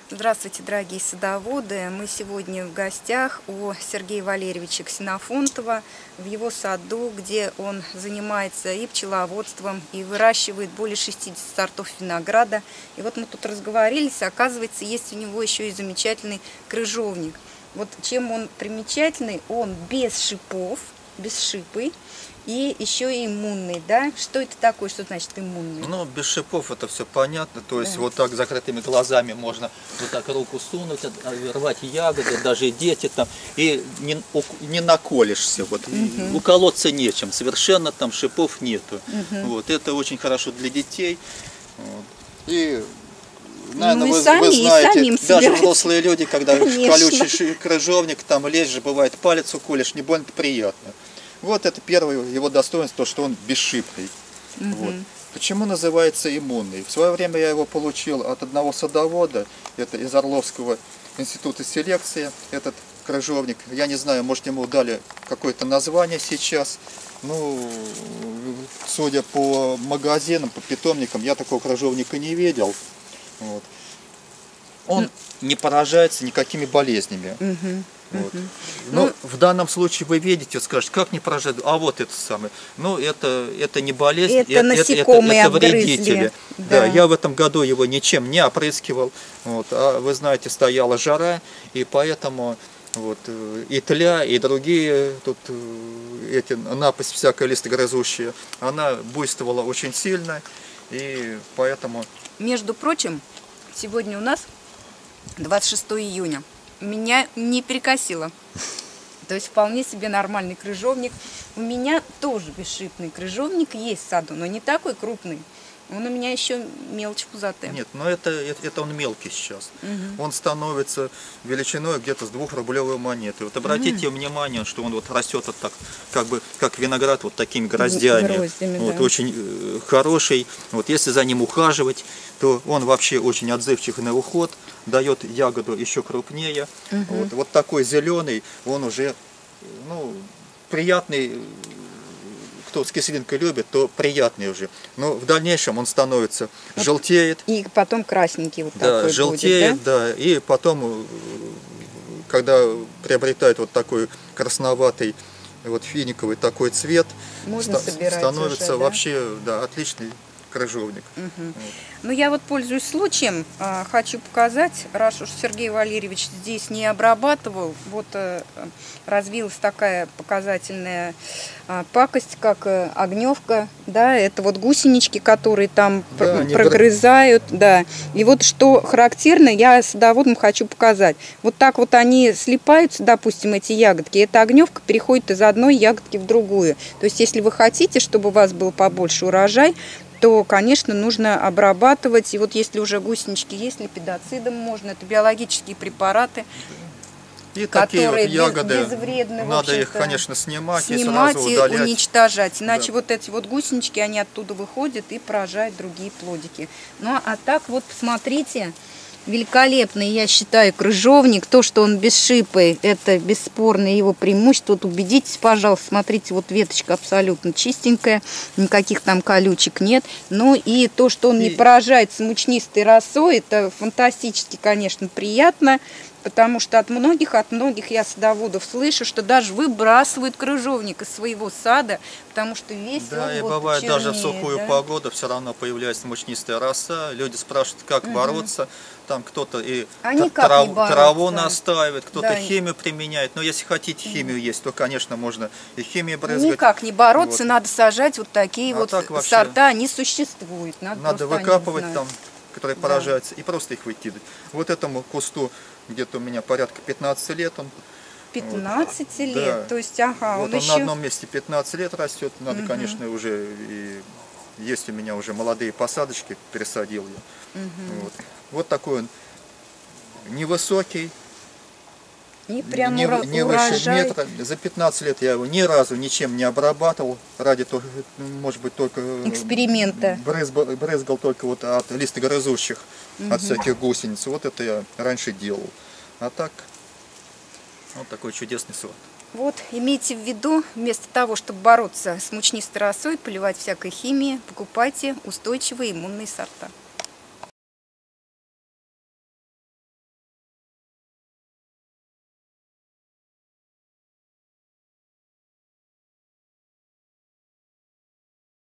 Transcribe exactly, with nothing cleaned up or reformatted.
Здравствуйте, дорогие садоводы! Мы сегодня в гостях у Сергея Валерьевича Ксенофонтова в его саду, где он занимается и пчеловодством, и выращивает более шестидесяти сортов винограда. И вот мы тут разговорились, оказывается, есть у него еще и замечательный крыжовник. Вот чем он примечательный, он без шипов, без шипы. И еще и иммунный, да? Что это такое, что значит иммунный? Ну, без шипов это все понятно. То есть да. вот так закрытыми глазами можно вот так руку сунуть, рвать ягоды, даже дети там, и не, не наколешься. Вот. Угу. Уколоться нечем, совершенно там шипов нету. Угу. Вот. Это очень хорошо для детей. Вот. И, наверное, ну, вы, сами, вы знаете, даже собирать. Взрослые люди, когда колючий крыжовник, там лезть же, бывает, палец уколешь, не больно приятно. Вот это первое его достоинство, то, что он бесшипный. Угу. Вот. Почему называется иммунный? В свое время я его получил от одного садовода, это из Орловского института селекции, этот крыжовник. Я не знаю, может, ему дали какое-то название сейчас. Ну, судя по магазинам, по питомникам, я такого крыжовника не видел. Вот. Он ну, не поражается никакими болезнями. Угу. Вот. Uh-huh. Ну, ну, в данном случае вы видите, скажете, как не поражает, а вот это самое. Ну, это, это не болезнь, это, это, насекомые это, это вредители. Да. Да, я в этом году его ничем не опрыскивал. Вот. А вы знаете, стояла жара, и поэтому вот, и тля, и другие тут эти напасть всякая листогрызущая, она буйствовала очень сильно, и поэтому... Между прочим, сегодня у нас двадцать шестое июня. Меня не перекосило. То есть вполне себе нормальный крыжовник. У меня тоже бесшипный крыжовник есть в саду, но не такой крупный. Он у меня еще мелочь пузатая. Нет, но это, это, это он мелкий сейчас. Угу. Он становится величиной где-то с двухрублевой монеты. Вот обратите угу. внимание, что он вот растет вот так, как бы как виноград, вот такими гроздями. Гроздями вот, да. Очень э, хороший. Вот, если за ним ухаживать, то он вообще очень отзывчив на уход, дает ягоду еще крупнее. Угу. Вот, вот такой зеленый, он уже ну, приятный. Кто с кислинкой любит, то приятный уже. Но в дальнейшем он становится, вот желтеет. И потом красненький вот да, такой желтеет, будет, да? да. И потом, когда приобретает вот такой красноватый, вот финиковый такой цвет, можно ста собирать становится уже, да? вообще да, отличный крыжовник. Угу. Вот. Ну, я вот, пользуюсь случаем, а, хочу показать, раз уж Сергей Валерьевич здесь не обрабатывал, вот а, развилась такая показательная а, пакость, как а, огневка, да, это вот гусенички, которые там да, пр прогрызают, бр... да, и вот что характерно, я садоводам хочу показать, вот так вот они слипаются, допустим, эти ягодки, эта огневка переходит из одной ягодки в другую, то есть, если вы хотите, чтобы у вас был побольше урожай, то, конечно, нужно обрабатывать. И вот если уже гусенички есть, липидоцидом можно. Это биологические препараты, и которые такие вот ягоды, безвредны. Надо их, конечно, снимать, снимать и сразу и удалять. уничтожать. Иначе да. вот эти вот гусенички, они оттуда выходят и поражают другие плодики. Ну, а так вот, посмотрите, великолепный, я считаю, крыжовник. То, что он без шипы, это бесспорное его преимущество. Вот убедитесь, пожалуйста, смотрите, вот веточка абсолютно чистенькая, никаких там колючек нет. Ну и то, что он и... не поражается мучнистой росой, это фантастически, конечно, приятно. Потому что от многих, от многих я садоводов слышу, что даже выбрасывают крыжовник из своего сада, потому что весь да, он и вот бывает чернеет, даже в сухую да? погоду все равно появляется мучнистая роса. Люди спрашивают, как угу. бороться. Там кто-то и а трав, траву настаивает, кто-то да. химию применяет. Но если хотите химию есть, то, конечно, можно и химией брызгать. Никак не бороться, вот. Надо сажать вот такие а вот вообще сорта, они существуют. Надо, надо выкапывать там, которые да. поражаются, и просто их выкидывать. Вот этому кусту где-то у меня порядка пятнадцати лет. Он, пятнадцать вот. лет? Да. То есть, ага, вот он, он еще... на одном месте пятнадцать лет растет. Надо, угу. конечно, уже... И есть у меня уже молодые посадочки, пересадил я. Угу. Вот. Вот такой он невысокий. И прям не, не выше урожай. метра. За пятнадцать лет я его ни разу ничем не обрабатывал. Ради, может быть, только... эксперимента. Брызгал, брызгал только вот от листогрызущих, угу. от всяких гусениц. Вот это я раньше делал. А так, вот такой чудесный сорт. Вот, имейте в виду, вместо того, чтобы бороться с мучнистой росой, поливать всякой химией, покупайте устойчивые иммунные сорта.